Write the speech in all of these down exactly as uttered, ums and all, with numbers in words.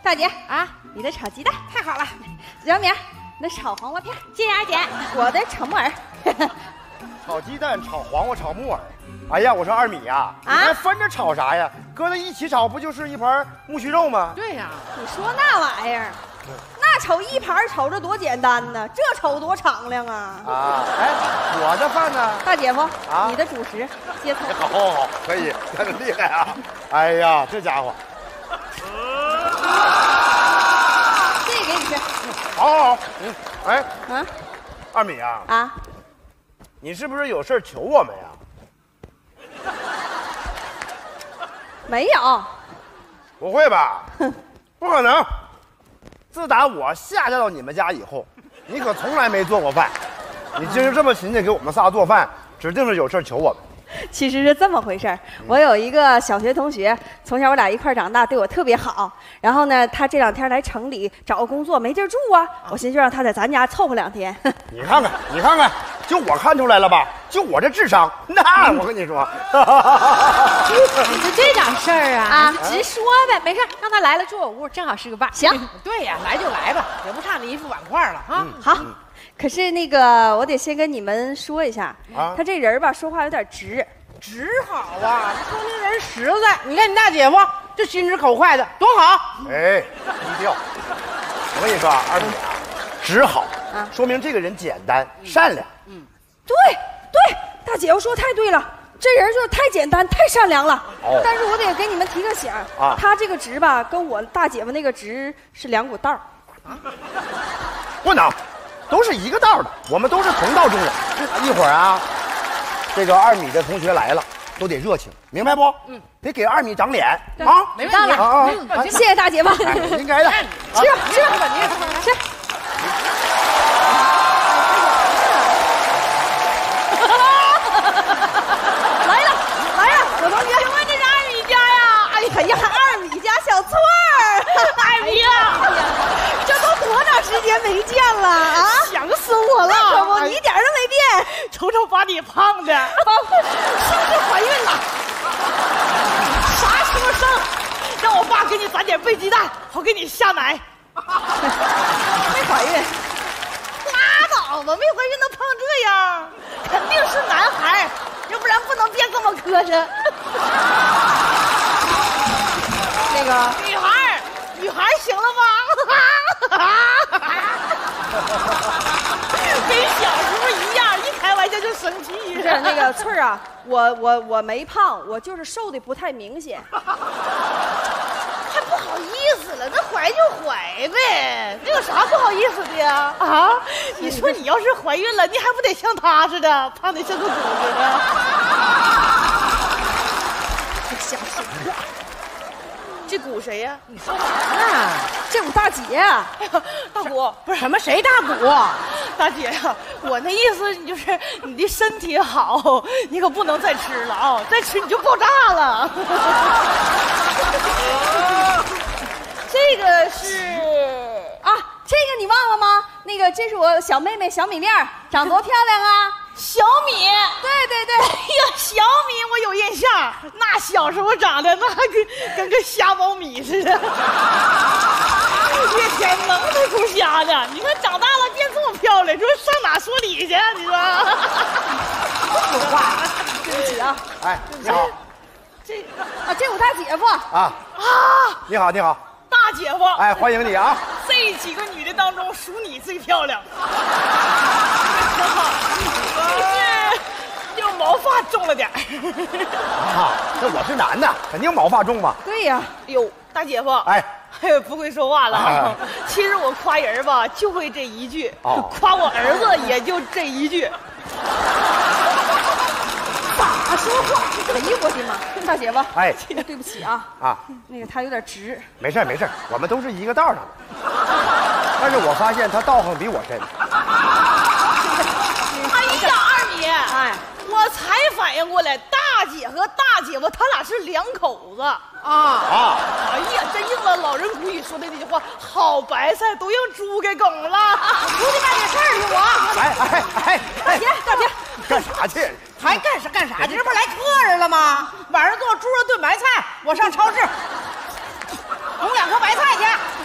大姐啊，你的炒鸡蛋太好了。小敏，你的炒黄瓜片， 谢谢二姐。 我的炒木耳。 炒鸡蛋、炒黄瓜、炒木耳。哎呀，我说二米呀，你还分着炒啥呀？搁在一起炒不就是一盘木须肉吗？ 对呀， 你说那玩意儿，那炒一盘炒着多简单呢，这炒多敞亮啊！ 啊，哎，我的饭呢？ 大姐夫， 啊， 你的主食接菜。 好好好，可以，真厉害啊！哎呀，这家伙， 这个给你吃。 好好好，嗯，哎， 啊， 二米啊， 啊， 你是不是有事求我们呀？ 没有， 不会吧？不可能！自打我下嫁到你们家以后，你可从来没做过饭。你今儿这么勤勤给我们仨做饭，指定是有事求我们。 其实是这么回事儿。我有一个小学同学，从小我俩一块儿长大，对我特别好。然后呢，他这两天来城里找个工作，没地儿住啊。我寻思就让他在咱家凑合两天。 你看看，你看看，就我看出来了吧？就我这智商，那我跟你说， 你就这点事儿啊？ 啊， 直说呗，没事，让他来了住我屋，正好是个伴。 行， 对呀，来就来吧，也不差你一副碗筷了啊。 好。可是那个，我得先跟你们说一下， 啊， 他这人吧，说话有点直， 直好啊，说明人实在。你看你大姐夫，这心直口快的，多好。 哎，低调。我跟你说啊，二米啊，直好，啊，说明这个人简单、嗯、善良。 嗯，对对，大姐夫说太对了，这人就是太简单、太善良了。哦，但是我得给你们提个醒啊，他这个直吧，跟我大姐夫那个直是两股道儿。啊， 不能。都是一个道的，我们都是同道中人。一会儿啊，这个二米的同学来了，都得热情，明白不？嗯，得给二米长脸啊！ 没问题啊啊！ 谢谢大姐夫， 哎、应该的。 吃吧吃吧，吃。来了来了，我同学， 请问这是二米家呀？ 哎呀，二米家小翠儿， 二米啊！ 这都多长时间没见了啊！ 想死我了！ 可不，你一点都没变， 瞅瞅把你胖的，是不是怀孕了？啥时候生？让我爸给你攒点备鸡蛋，好给你下奶。 没怀孕？ 拉倒吧，没怀孕能胖这样？肯定是男孩，要不然不能变这么磕碜。 那个女孩，女孩行了吗？跟小时候一样，一开玩笑就生气。 是那个翠儿啊，我我我没胖，我就是瘦的不太明显。 还不好意思了，那怀就怀呗，那有啥不好意思的呀？啊，你说你要是怀孕了，你还不得像她似的，胖的像个狗似的？ 这瞎说话。 这鼓谁呀？你说啥呢？ 这鼓大姐呀、 哎呀，大鼓不是什么谁大鼓？大姐呀，我那意思你就是你的身体好，你可不能再吃了啊！再吃你就爆炸了。这个是啊，这个你忘了吗？那个这是我小妹妹小米粒儿，长多漂亮啊！ 小米， 对对对， 哎呀，小米我有印象，那小时候长得那跟跟个瞎苞米似的，越天能耐够瞎的。你看长大了变这么漂亮，说上哪说理去？你说？ 有话，对不起啊。 哎，你好。 这啊，这我大姐夫啊啊，你好你好， 大姐夫。 哎，欢迎你啊！ 这几个女的当中，属你最漂亮。就毛发重了点啊，这我是男的，肯定毛发重嘛。 对呀， 哟，大姐夫， 哎， 不会说话了啊。哎、其实我夸人吧，就会这一句；哦、夸我儿子也就这一句。 咋说话？哎呦我的妈！大姐夫， 哎， 对不起啊啊，那个他有点直。 没事没事，我们都是一个道上的。但是我发现他道行比我深。 哎呀，二米，哎，我才反应过来，大姐和大姐夫他俩是两口子啊啊！哎呀，真应了老人古语说的那句话：好白菜都让猪给拱了。出去办点事儿去，我。 哎哎哎， 大姐大姐， 干啥去？ 还干啥干啥？这不是来客人了吗？晚上做猪肉炖白菜，我上超市捧两颗白菜去。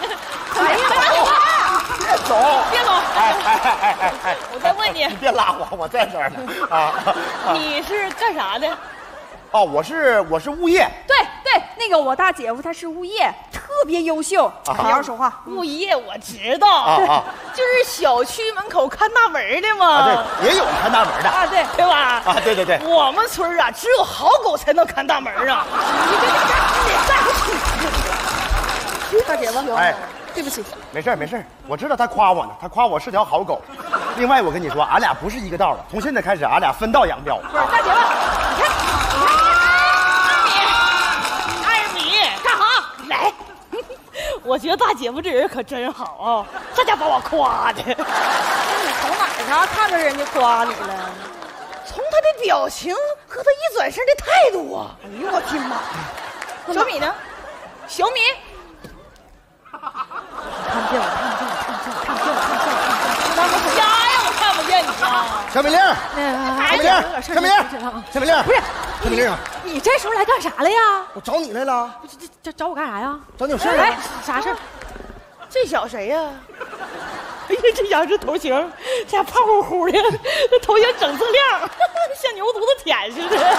哎哎， 我再问你， 你别拉我，我在这儿呢啊！ 你是干啥的？ 哦，我是我是物业。 对对，那个我大姐夫他是物业，特别优秀，好好说话。 物业我知道，啊、就是小区门口看大门的嘛。 啊，对，也有看大门的啊，对， 对吧？ 啊，对对对。 我们村啊，只有好狗才能看大门啊。你别别别， 大姐夫，哎，对不起， 没事没事，我知道他夸我呢，他夸我是条好狗。另外，我跟你说，俺俩不是一个道的，从现在开始，俺俩分道扬镳。 不是，大姐夫，你看。 我觉得大姐夫这人可真好啊，这家把我夸的。 你从哪啥看着人家夸你了？ 从他的表情和他一转身的态度啊！ 哎呦我天妈！ 小米呢？小米， 看不见我，看不见我，看不见我，看不见我，看不见我， 看不见我！家呀，我看不见你啊！ 小美玲，小美玲，小美玲，小美玲， 不是小美玲， 你这时候来干啥来呀？ 我找你来了。 这这这找我干啥呀？ 找你有事啊？ 来，啥事？ 这小谁呀？哎呀，这家这头型，这家胖乎乎的，这头型整锃亮，像牛犊子舔似的。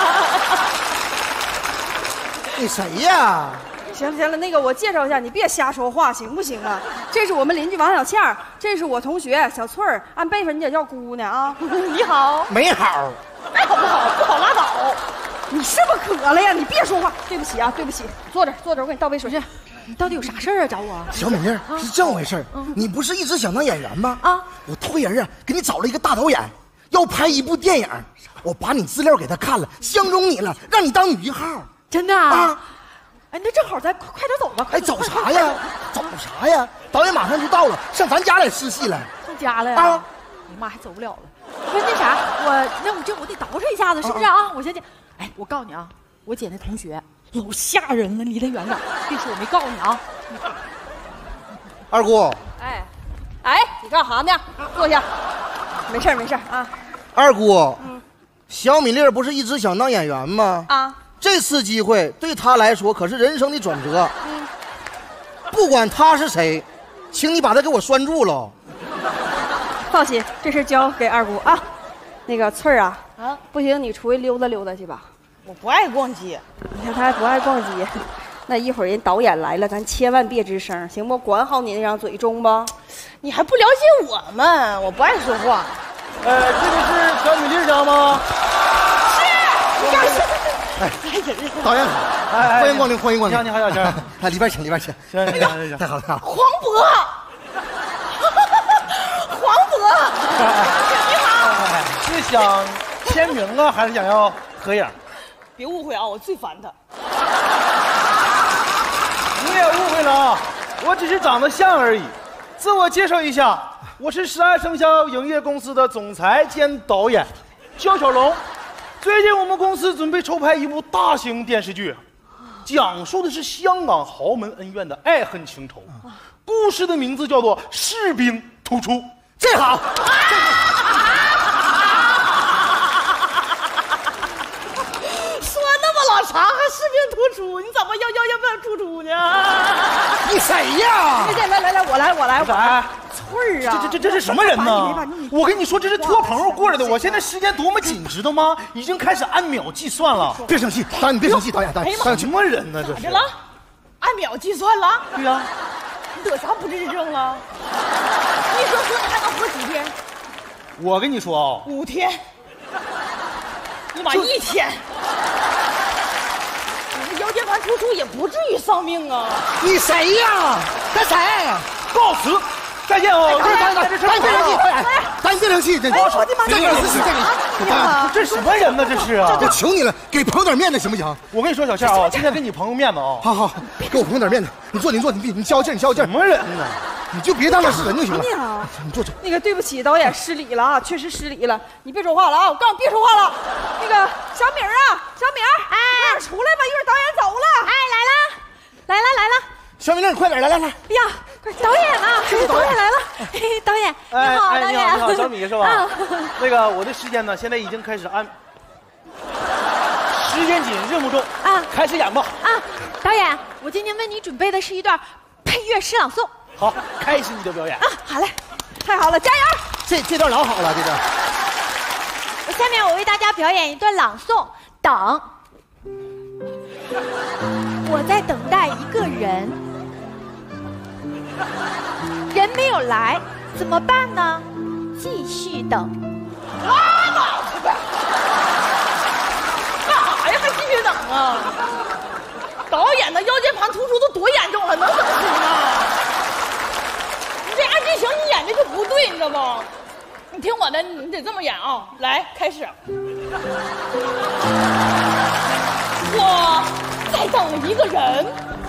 你谁呀？ 行了行了，那个我介绍一下，你别瞎说话，行不行啊？这是我们邻居王小倩，这是我同学小翠儿，按辈分你得叫姑娘啊。 你好， 没好， 爱好不好，不好拉倒。 你是不是渴了呀？你别说话。对不起啊，对不起，坐着坐着，我给你倒杯水去。你到底有啥事儿啊？找我？ 小美玲，是这么回事、嗯、你不是一直想当演员吗？ 啊， 我托人啊给你找了一个大导演，要拍一部电影，我把你资料给他看了，相中你了，让你当女一号。 真的啊？啊哎，那正好，咱快快点走吧！ 哎，走啥呀？走啥呀？导演马上就到了，上咱家来试戏了。 上家了呀？啊！我妈还走不了了。不是那啥，我那我这我得捯饬一下子，是不是啊？啊我先去。哎，我告诉你啊，我姐那同学老吓人了，离她远点。别说我没告诉你啊。 二姑。 哎，哎，你干啥呢？坐下。没事没事啊。 二姑，嗯，小米粒不是一直想当演员吗？ 啊。 这次机会对他来说可是人生的转折。嗯，不管他是谁，请你把他给我拴住了。 放心，这事交给二姑啊。那个翠儿啊，啊，不行，你出去溜达溜达去吧。 我不爱逛街。 你看他还不爱逛街，那一会儿人导演来了，咱千万别吱声，行不？管好你那张嘴，中不？ 你还不了解我们，我不爱说话。 呃，这个是小米粒家吗？ 是，你干啥？ 哎，导演好，哎，欢迎光临，欢迎光临。 你好，你好，小倩。 哎，里边请，里边请。 行行行行， 太好了，太好了。 黄渤，黄渤，你好。 是想签名啊，还是想要合影？ 别误会啊，我最烦他。 你也误会了啊，我只是长得像而已。自我介绍一下，我是十二生肖影业公司的总裁兼导演，肖小龙。最近我们公司准备筹拍一部大型电视剧，讲述的是香港豪门恩怨的爱恨情仇。故事的名字叫做《士兵突出》。 这好， 说那么老长，还士兵突出，你怎么要要要不要突出呢？ 你谁呀？ 来来来来，我来我来我来。翠儿啊， 这这这这是什么人呢？我跟你说，这是托朋友过来的。我现在时间多么紧，知道吗？已经开始按秒计算了。 别生气，导演你别生气，导演导演。 哎呀妈，什么人呢？这是。 咋的了？按秒计算了？ 对呀。 你得啥不治之症了？你说说你还能活几天？ 我跟你说啊， 五天。你妈一天。你这腰间盘突出也不至于丧命啊！ 你谁呀？他谁？ 告辞，再见哦！ 导演导演，导演别生气，导演，导演别生气，这哎我的妈！ 这个是这个， 这什么人呢？这是啊！ 我求你了，给朋友点面子行不行？ 我跟你说，小倩啊，今天给你朋友面子啊！ 好好，给我朋友点面子。你坐，你坐，你你消气，你消气。 什么人呢？ 你就别当个是人就行了。你坐这。 那个对不起，导演失礼了啊，确实失礼了。你别说话了啊！我告诉你别说话了。那个小敏儿啊，小敏儿，哎，出来吧，一会儿导演走了。 哎，来了，来了，来了。 小米粒，快点来来来！ 哎呀，快导演呢？导演来了，导演你好，导演你好，你好，小米是吧？那个我的时间呢，现在已经开始按，时间紧，任务重啊，开始演吧。 啊，导演，我今天为你准备的是一段配乐诗朗诵。 好，开始你的表演啊！好嘞， 太好了，加油！ 这这段老好了，这段。 下面我为大家表演一段朗诵。等，我在等待一个人，人没有来，怎么办呢？继续等。 拉倒吧！干啥呀？还继续等啊？导演的腰间盘突出都多严重了，能等出吗？你这按剧情你演的就不对，你知道不？你听我的，你得这么演啊！来，开始。我在等一个人，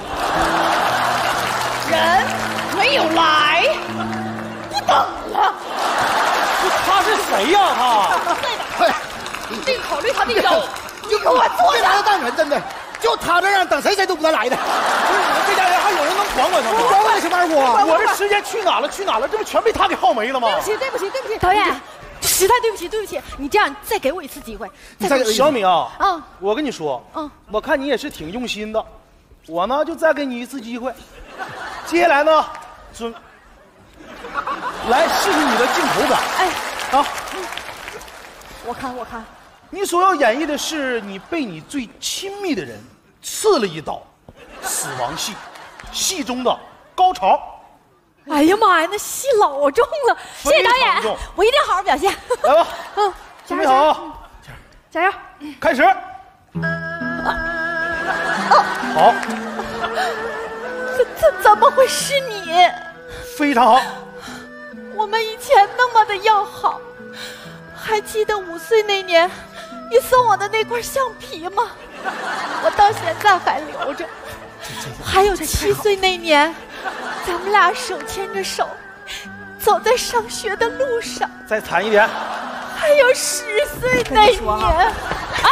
人没有来，不等了。 他是谁呀？他？ 再等，你得考虑他的腰。你给我坐这拿当人，真的，就他这样，等谁谁都不带来的。 不是你们这家人还有人能管管他吗？ 管管什么二姑？ 我这时间去哪了？去哪了？这不全被他给耗没了吗？ 对不起，对不起，对不起， 导演。实在对不起，对不起，你这样再给我一次机会。 再给小米啊， 嗯， 我跟你说，嗯，我看你也是挺用心的，我呢就再给你一次机会。接下来呢，准来试试你的镜头感。哎，啊， 我看，我看， 你所要演绎的是你被你最亲密的人刺了一刀，死亡戏，戏中的高潮。 哎呀妈呀，那戏老重了！谢谢导演，我一定好好表现。 来吧，嗯，准备好， 加油， 开始。好， 怎怎怎么会是你？ 非常好。 我们以前那么的要好，还记得五岁那年你送我的那块橡皮吗？我到现在还留着。还有七岁那年，咱们俩手牵着手，走在上学的路上。 再惨一点。 还有十岁那年， 哎，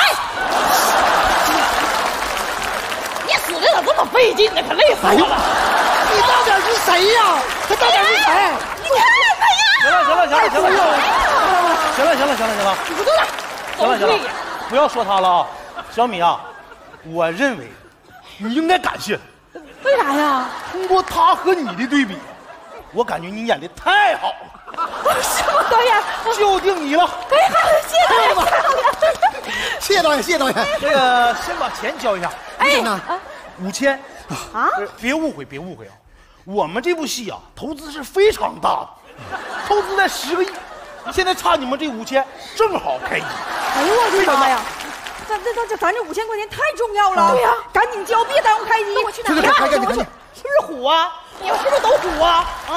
你死的咋这么费劲呢？可累死我了！ 你到底是谁呀？他到底是谁？ 你看看呀！ 行了，行了，行了，行了，行了，行了，行了，行了， 你不动了， 行了，行了，不要说他了啊，小米啊，我认为。你应该感谢， 为啥呀？ 通过他和你的对比，我感觉你演的太好了。 是吗，导演？ 就定你了。 哎呀，谢谢导演， 谢谢导演，谢谢导演。 这个先把钱交一下。 哎呢？ 五千啊！ 别误会，别误会啊！我们这部戏啊，投资是非常大的，投资在十个亿，现在差你们这五千，正好开机。 哎呦我的妈呀！咱这咱这咱这五千块钱太重要了， 对呀， 赶紧交，别耽误开机。 我去拿。 赶紧赶紧， 是不是虎啊？你们是不是都虎啊？啊！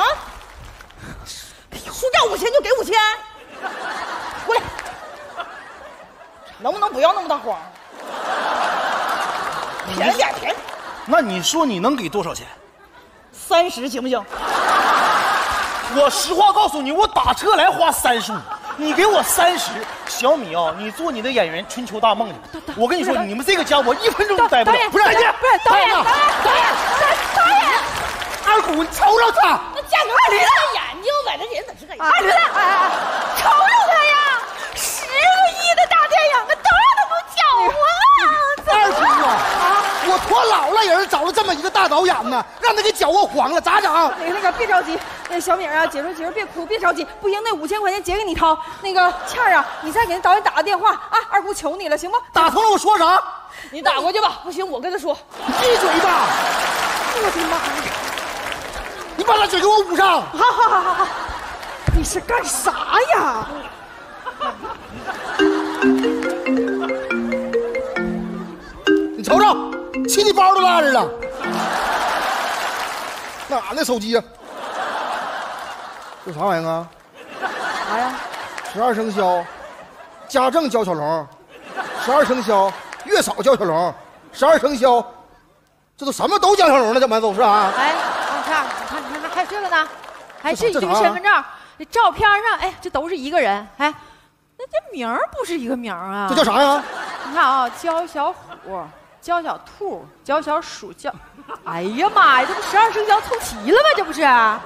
输掉五千就给五千，过来，能不能不要那么大慌？便宜点，便宜。 那你说你能给多少钱？ 三十行不行？ 我实话告诉你，我打车来花三十五，你给我三十。小米啊，你做你的演员春秋大梦去。我跟你说，你们这个家我一分钟都待不了。 不是，不是导演，导演，导演，导演， 二姑，你瞅瞅他， 那价格二驴子眼睛在这人咋是个二驴子，哎哎，瞅瞅他呀，十个亿的大电影，那当然能够搅和了。 二姑啊，我托老了人找了这么一个大导演呢，让他给搅和黄了，咋整？ 那个那个，别着急，那小米啊，姐夫姐夫别哭，别着急，不行，那五千块钱姐给你掏。那个倩儿啊，你再给那导演打个电话啊，二姑求你了，行不？ 打通了，我说啥？ 你打过去吧，不行我跟他说。 闭嘴吧！ 我的妈呀！ 你把他嘴给我捂上！ 好好好好好，你是干啥呀？ 你瞅瞅，气你包都拉着了。那俺那手机呀、啊？这啥玩意儿啊？ 啥呀？ 十二生肖，家政教小龙，十二生肖月嫂教小龙，十二生肖，这都什么都教小龙了，怎么都是啊？ 哎，王倩，你看，你看，还有这个呢，还是一个身份证，这照片上，哎，这都是一个人，哎，那这名儿不是一个名儿啊？ 这叫啥呀？ 你看啊，焦小虎、焦小兔、焦小鼠、焦，哎呀妈呀，这不十二生肖凑齐了吗？这不是？啊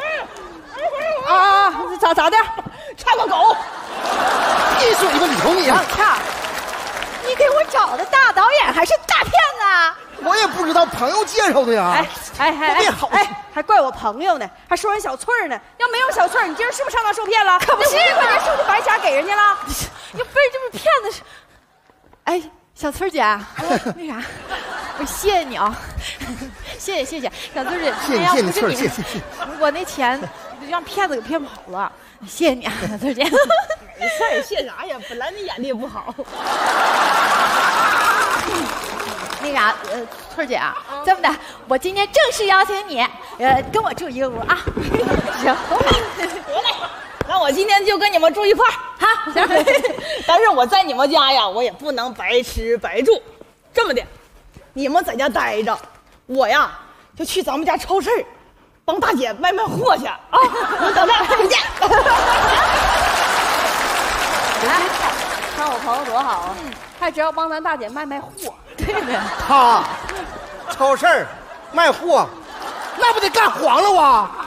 啊，咋咋的？ 差个狗！ 闭嘴吧，你瞅你啊！ 王倩，你给我找的大导演还是大骗子？ 我也不知道，朋友介绍的呀。 哎， 哎哎哎，哎，还怪我朋友呢，还说人小翠儿呢。要没有小翠儿，你今儿是不是上当受骗了？可不是，块钱是不是白瞎给人家了？ 你被这么骗的是？哎，小翠儿姐，那啥，我谢谢你啊，谢谢谢谢，小翠儿姐， 谢谢谢谢翠儿，谢谢谢。 我那钱让骗子给骗跑了，谢谢你啊，小翠儿姐。 没事儿，谢啥呀？本来你眼力也不好。 那啥，呃，翠儿姐啊，这么的，我今天正式邀请你，呃，跟我住一个屋啊。行， 得嘞，那我今天就跟你们住一块儿，哈。行。但是我在你们家呀，我也不能白吃白住。这么的，你们在家待着，我呀就去咱们家超市，帮大姐卖卖货去啊。你等着，再见。 哎，看我朋友多好啊，还只要帮咱大姐卖卖货。 对的。 他超市卖货，那不得干黄了哇？